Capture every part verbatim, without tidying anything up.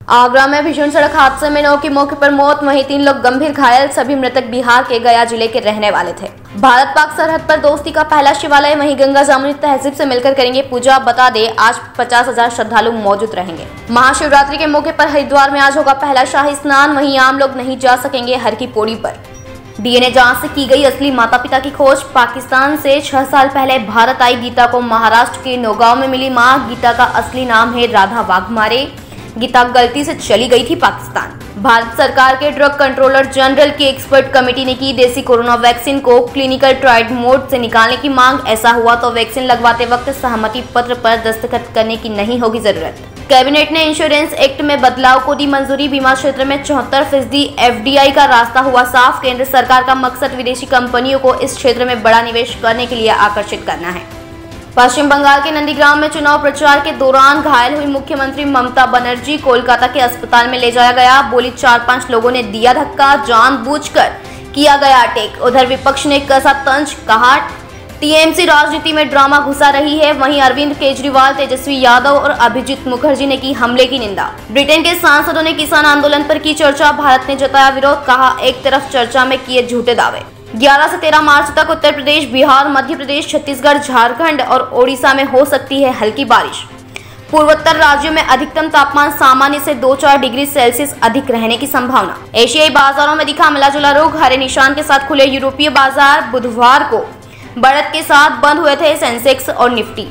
आगरा में भीषण सड़क हादसे में नौ की मौके पर मौत, वहीं तीन लोग गंभीर घायल। सभी मृतक बिहार के गया जिले के रहने वाले थे। भारत पाक सरहद पर दोस्ती का पहला शिवालय, वहीं गंगा जामुनी तहजीब से मिलकर करेंगे पूजा। बता दें, आज पचास हजार श्रद्धालु मौजूद रहेंगे। महाशिवरात्रि के मौके पर हरिद्वार में आज होगा पहला शाही स्नान, वहीं आम लोग नहीं जा सकेंगे हर की पौड़ी पर। डीएनए जांच से की गई असली माता पिता की खोज। पाकिस्तान से छह साल पहले भारत आई गीता को महाराष्ट्र के नौगांव में मिली मां। गीता का असली नाम है राधा वाघमारे। गीता गलती से चली गई थी पाकिस्तान। भारत सरकार के ड्रग कंट्रोलर जनरल की एक्सपर्ट कमेटी ने की देसी कोरोना वैक्सीन को क्लिनिकल ट्रायल मोड से निकालने की मांग। ऐसा हुआ तो वैक्सीन लगवाते वक्त सहमति पत्र पर दस्तखत करने की नहीं होगी जरूरत। कैबिनेट ने इंश्योरेंस एक्ट में बदलाव को दी मंजूरी। बीमा क्षेत्र में चौहत्तर फीसदी एफडीआई का रास्ता हुआ साफ। केंद्र सरकार का मकसद विदेशी कंपनियों को इस क्षेत्र में बड़ा निवेश करने के लिए आकर्षित करना है। पश्चिम बंगाल के नंदीग्राम में चुनाव प्रचार के दौरान घायल हुई मुख्यमंत्री ममता बनर्जी कोलकाता के अस्पताल में ले जाया गया। बोली, चार पांच लोगों ने दिया धक्का, जानबूझकर किया गया अटैक। उधर विपक्ष ने कसा तंज, कहा टीएमसी राजनीति में ड्रामा घुसा रही है। वहीं अरविंद केजरीवाल, तेजस्वी यादव और अभिजीत मुखर्जी ने की हमले की निंदा। ब्रिटेन के सांसदों ने किसान आंदोलन पर की चर्चा। भारत ने जताया विरोध, कहा एक तरफ चर्चा में किए झूठे दावे। ग्यारह से तेरह मार्च तक उत्तर प्रदेश, बिहार, मध्य प्रदेश, छत्तीसगढ़, झारखंड और ओडिशा में हो सकती है हल्की बारिश। पूर्वोत्तर राज्यों में अधिकतम तापमान सामान्य से दो चार डिग्री सेल्सियस अधिक रहने की संभावना। एशियाई बाजारों में दिखा मिला जुला रुख। हरे निशान के साथ खुले यूरोपीय बाजार। बुधवार को बढ़त के साथ बंद हुए थे सेंसेक्स और निफ्टी।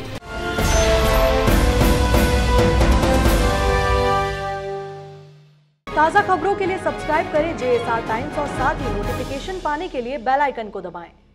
ताज़ा खबरों के लिए सब्सक्राइब करें जेएसआर टाइम्स और साथ ही नोटिफिकेशन पाने के लिए बेल आइकन को दबाएं।